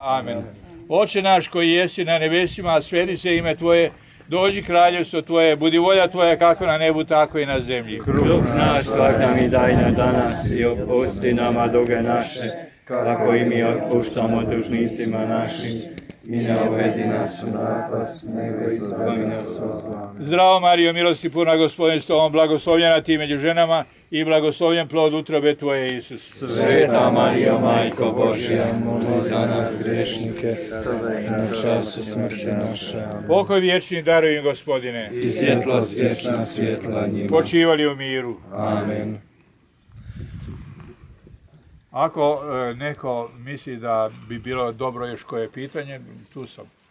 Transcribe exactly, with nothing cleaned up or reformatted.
Amen. Oče naš koji jesi na nebesima, sveti se ime Tvoje, dođi kraljevstvo Tvoje, budi volja Tvoja kako na nebu, tako i na zemlji. Kruh naš svakdan mi daj na danas i oprosti nama duge naše, kako i mi otpuštamo dužnicima našim. I ne uvedi nas u napast, nego izbavi nas od zla. Zdravo Marijo, milosti puna, Gospodin s Tobom, blagoslovljena Ti među ženama i blagoslovljen plod utrobe Tvoje, Isus. Sveta Marijo, Majko Božja, moli za nas grešnike, sada i na času smrti naše. Pokoj vječni daruj im, Gospodine. I svjetlost vječna svjetla njima. Počivali u miru. Amen. Ako e, neko misli da bi bilo dobro još koje pitanje, tu sam.